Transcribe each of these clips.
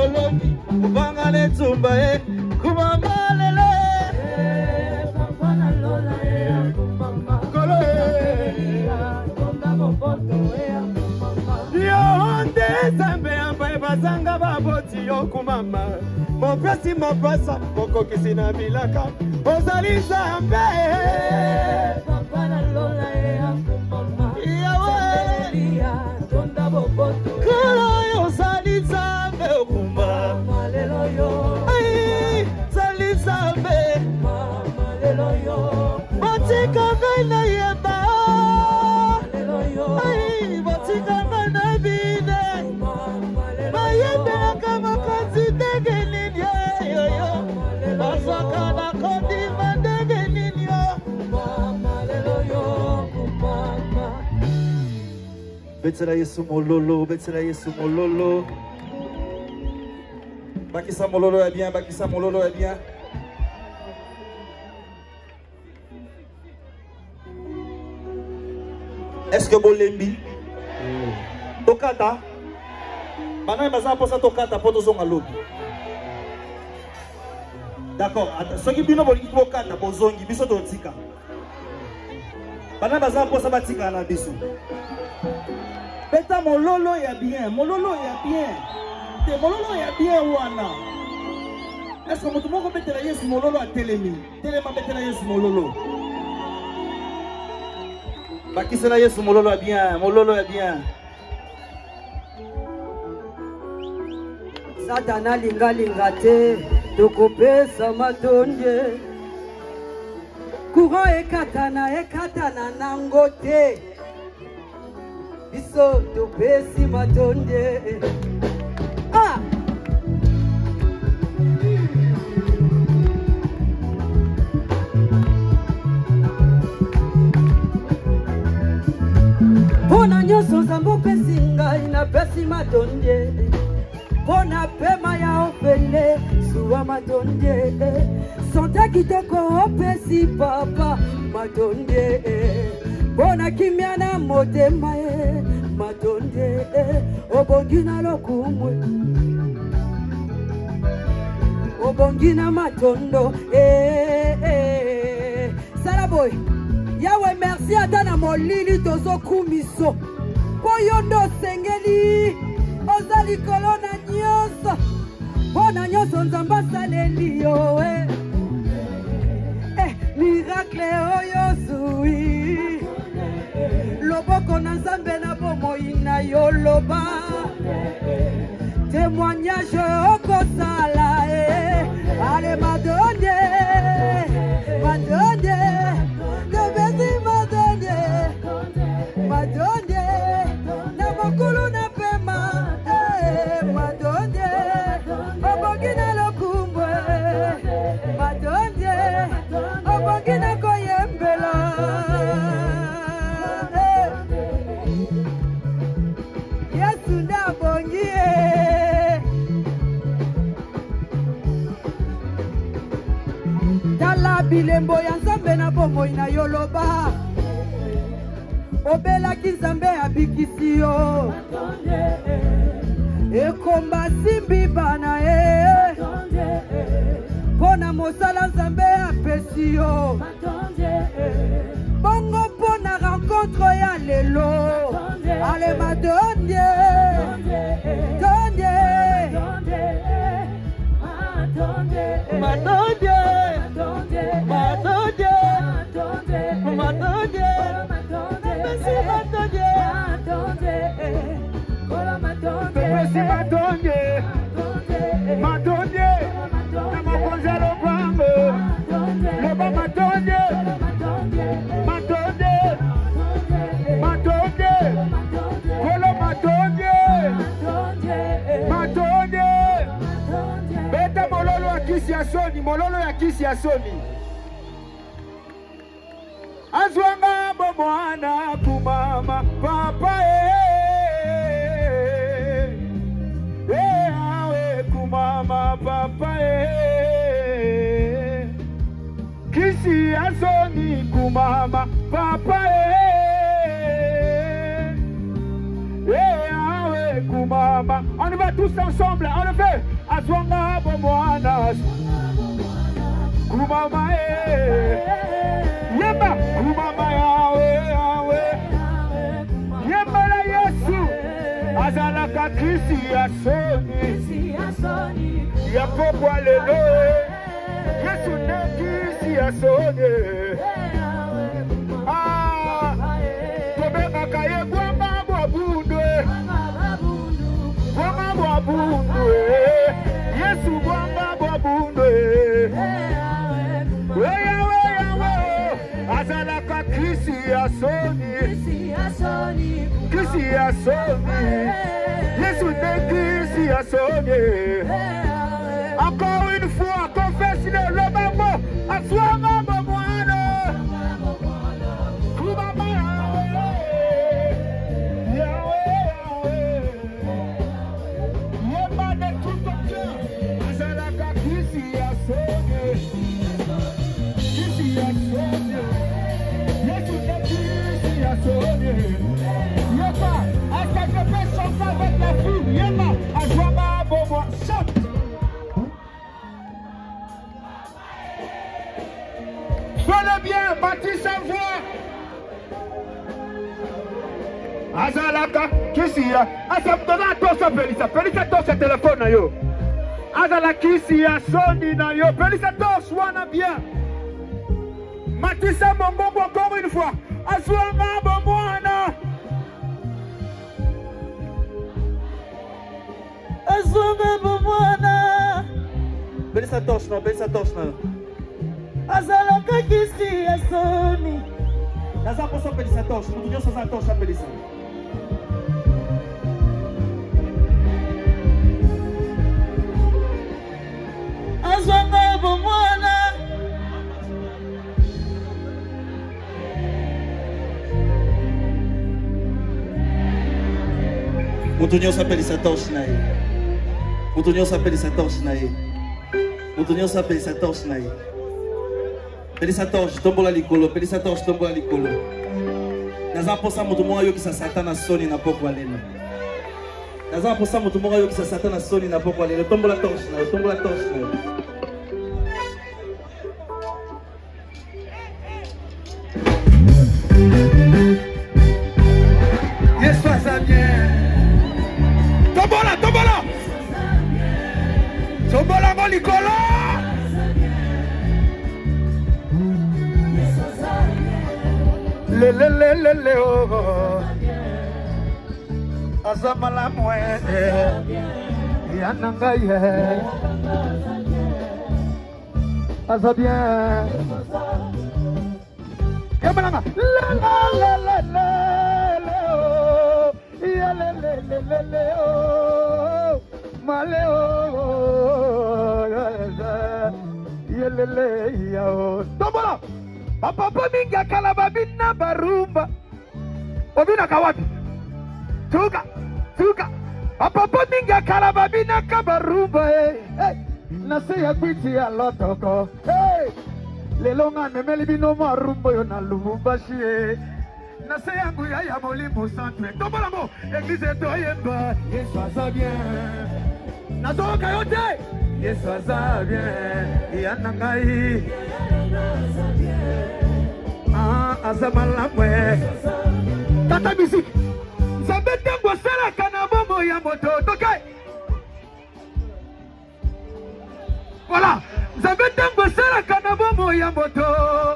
mololomi kubanga netumba kumama lelo papa na lola kumama kolo tonda bopoto kumama yo onde zambe ambaye bazanga baboti yo kumama mopesi mapasa koko kisina bilaka ozali zambe papa na lola kumama yawe tonda bopoto kolo yo zali zambe kumama lelo yo ai zali zambe mama lelo yo botika vena yeba lelo yo ai botika vena bine mama lelo yo kama kazi degeni yo yo basaka na kodi mandegeni yo mama lelo yo mama betela Yesu mololo betela Yesu mololo bakisa mololo est bien bakisa mololo est bien. Est-ce que bolembi tokata bana baza posa tokata poto zonga lobi d'accord soki bino bolingi tokata bozongi biso totika bana baza posa batika na biso beta mololo ya bien mololo ya bien te mololo ya bien wana est-ce que mutu moko betela Yesu mololo a telemi telema betela Yesu mololo bakisela Yesu mololo ya bien mololo ya bien. Satana linga linga te tokopesa matonde courant ekatana nango te biso topesi matonde ah pona nyoso zambo pesi ngai na pesi matonde pona pema ya opele suwa matonde sonta kitoko opesi papa matonde pona kimya na motema matonde obongina lokumwe obongina matondo Salaboy yawe merci atana molili tozo kumiso poyondo sengeli ozali kolona nyonso bona nyonso nzamba saleli yo miracle oyo zui loboko na nzambe na bomoi na yo loba témoignage okosala ale madonde madonde tobesi madonde madonde na mokulu na pema madonde obongina lokumbwe madonde obongina koyembela Yesu ndabongie tala bilembo ya nzambe na bomoi na yo loba obelaki nzambe abikisi yo ekomba simbi bana pona mosala nzambe apesi yo bongo pona rencontre ya lelo ale madonde donde madonde madonde madonde madonde merci madonde merci madonde madonde namakonza lobango loba madonde madonde madonde kolo madonde madonde beta mololo ya kisi ya soni mololo ya kisi ya soni azwanga bomwana kumama papa awe kumama papa kisi ya soni kumama papa awe kumama on va tout tous ensemble, on le fait. Azwanga Bomoana. Kumama Yemba Kumama Yawe Yemba la Yesu Azalaka Kisi Asoni Yapokwa lelo Yesu ne Kisi Asoni Tobeka kaye Gwamba Bwabundwe Gwamba Bwabundwe Yesu Gwamba Bwabundwe Azalaka Kisi Asoni Yesu ne Kisi Asoni. Encore une fois, confesse le babo Azwanga Bomoana Kumama Yahweh Yemba de tout ton cœur Azalaka Kisi Asoni Kisi Asoni Yesu ne Kisi Asoni. Yemba, est-ce que je peux chanter avec la fille? Yemba, Azwanga Bomoana, chante. Fais-le bien, bâtis sa voix. Azalaka, Kisia, Azabdona, Tosa, Pelisa, Pelisa, Tosa, téléphone, na yo. Azala, Kisia, Soni, na yo, Pelisa, Tosa, wana bien. Matissa, Mongongo, encore une fois. Azwanga, Bomoana. Azwanga Bomoana. Pelisa, Tosa, no, Pelisa, Tosa, no. Azalaka Kisi Asoni. Naza posa Pelisa Tosh, mutu nyoso za Tosh Pelisa. Azwanga Bomoana. Mutu nyoso Pelisa Tosh na ye. Mutu nyoso Pelisa Tosh na ye. Mutu nyoso Pelisa Tosh na ye. Pelisa Tosh, tombola likolo, Pelisa Tosh, tombola likolo. Naza posa mutu mwa yo kisa satana soni na pokwa lelo. Naza posa mutu mwa yo kisa satana soni na pokwa lelo. Tombola Tosh na yo, tombola Tosh na yo. Yesu aza bien. Tombola, tombola. Tombola mo likolo. Le oh azamala mwe yananga ye azabien yamalanga la oh ya le oh male oh yelele ya oh tombola. Papa mingi akalaba bina barumba obina kawapi tuka papa mingi akalaba bina kabarumba nase ya kwiti ya lotoko lelo nga nemeli bino marumba yo na Lubumbashi nase yangu ya molimo centre tombola mo église toyemba Yesu aza bien nazoka yote Yesu aza bien yana ngai azamala mwe tata musique Nzambe ntango asalaka na bomoi ya moto toke voilà Nzambe ntango asalaka na bomoi ya moto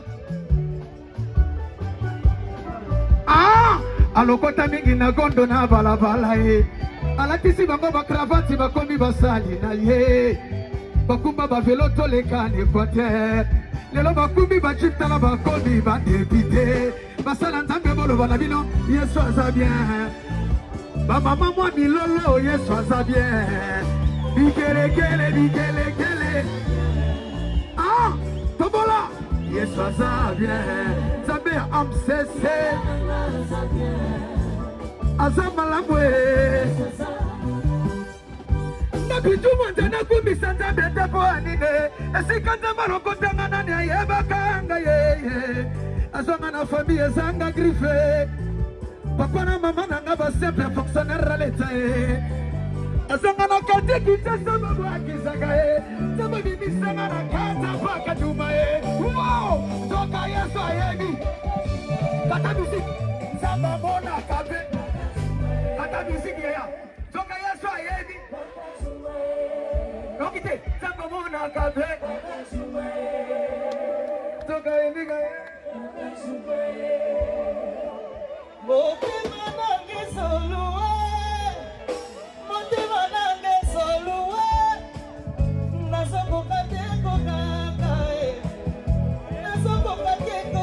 alokota mingi na gondo na balabala ye alatisi bango bakravati bakomi basali na ye bakumba bavelo toleka na Équateur lelo bakumbi bachiptala bakomi badepite basala Nzambe boloba na bino Yesu aza bien bamama mwa milolo Yesu aza bien bikelekele tobola Yesu aza bien Nzambe amsese aza malamu Nakujuma ndana kumbisa Nzambe tepo anine esika Nzambe alokotanga nani ayebakanga ye azonga na famille zanga griffe papa na mama nanga ba simple fonctionnaire à l'état Asangana kate kita sama buaki sakae. Sama bibi sangana kata paka jumae. Wow, toka Yesu ayemi. Kata musik sama mona kabe. Kata musik ya. Toka Yesu ayemi. Okite sama mona kabe. Toka yemi kae. Motema nange solua. Motema nange solua. Nasoko kateko kakae. Nasoko kateko.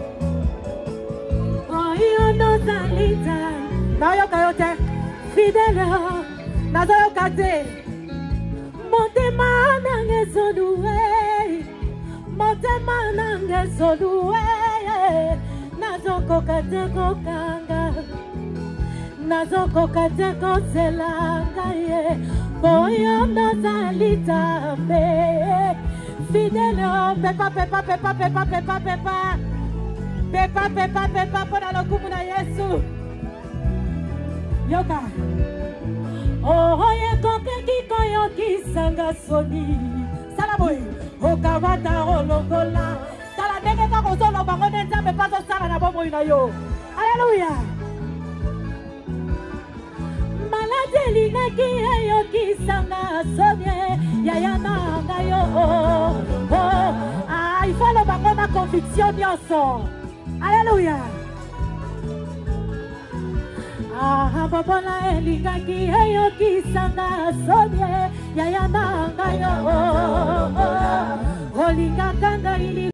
Oyo no zalita. Nayo kayote. Fidèle. Nazo kate. Motema nange solua. Motema nange solua. Nazoko kateko kanga. Nazoko kateko selanga ye. Boyo no zalita me. Fidèle. Pepa, pepa, pepa, pepa, pepa, pepa. Pepa, pepa, pepa, pona lo kumuna Yesu. Yoka. Oh, ye koke kiko yoki sanga soni. Salaboy. Okawata olongola. Sala nege kako solo bangone nzambe paso sala na bomo ina yo. Hallelujah. Malade linaki yoki sanga soni. Yaya nanga yo. Ah, il faut le bangona conviction nyoso. Alléluia. Ah, babola elingaki eyoki sanga sonye yaya nanga yo. Olinga kanga ili